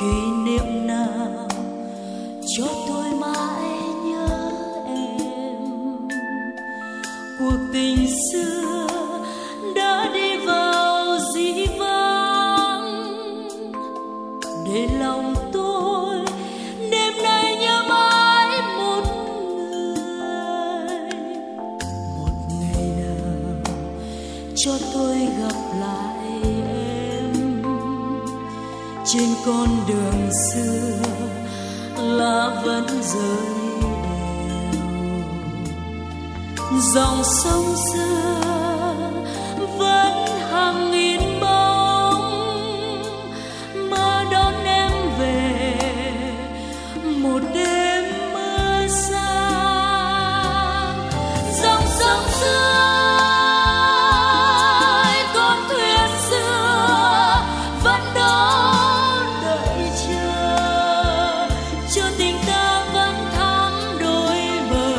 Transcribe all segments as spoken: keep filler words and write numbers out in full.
kỷ niệm nào cho tôi mãi nhớ em. Cuộc tình xưa đã đi vào dĩ vãng, để lòng tôi đêm nay nhớ mãi một người. Một ngày nào cho tôi gặp lại em trên con đường xưa, lá vẫn rơi đều, dòng sông xưa vẫn hàng nghìn bóng mơ đón em về một đêm mưa xa. Dòng sông xưa con thuyền xưa vẫn đó đợi chờ, cho tình ta vẫn thắm đôi bờ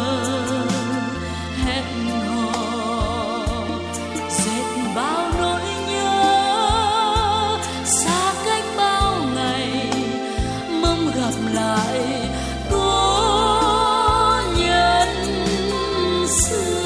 hẹn hò, dệt bao nỗi nhớ xa cách bao ngày, mong gặp lại cô nhân xưa.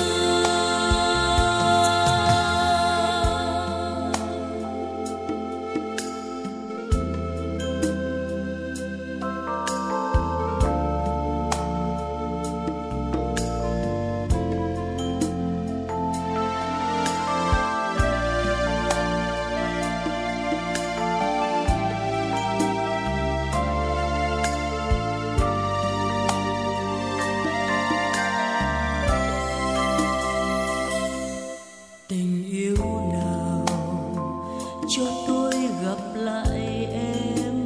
Tình yêu nào cho tôi gặp lại em,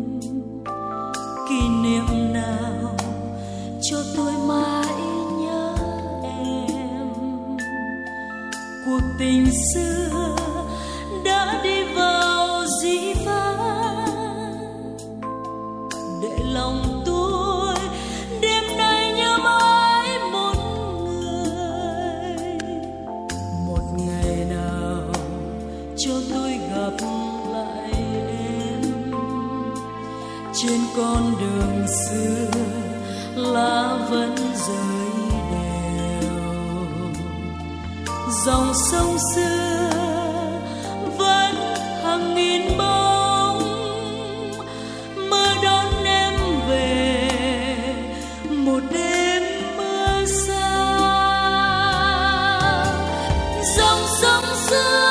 kỷ niệm nào cho tôi mãi nhớ em. Cuộc tình xưa đã đi vào dĩ vãng, để lòng tôi đêm nay nhớ mãi một người. Một ngày nào cho tôi gặp lại em trên con đường xưa, lá vẫn rơi đều, dòng sông xưa vẫn hàng nghìn bóng mơ đón em về một đêm mưa xa. Dòng sông xưa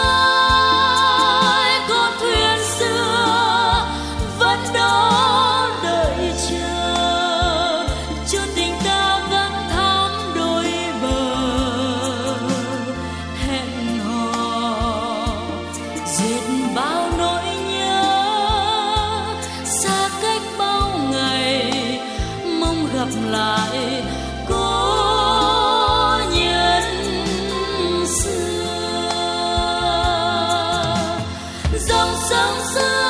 con thuyền xưa vẫn đó đợi chờ, cho tình ta vẫn thắm đôi bờ hẹn hò, dệt bao nỗi nhớ xa cách bao ngày, mong gặp lại cô nhân xưa. Dòng sông xưa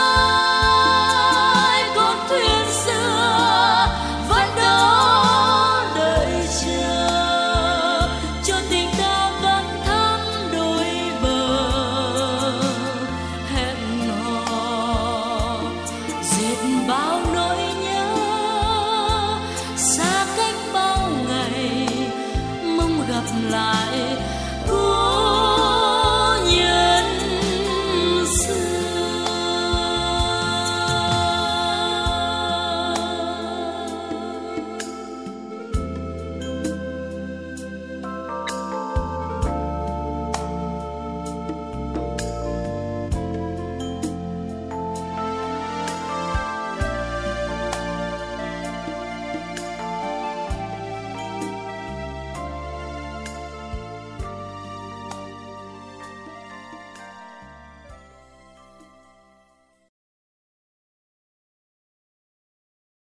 con thuyền xưa vẫn đó đợi chờ, cho tình ta vẫn thắm đôi bờ hẹn hò, dệt bao nỗi nhớ xa cách bao ngày, mong gặp lại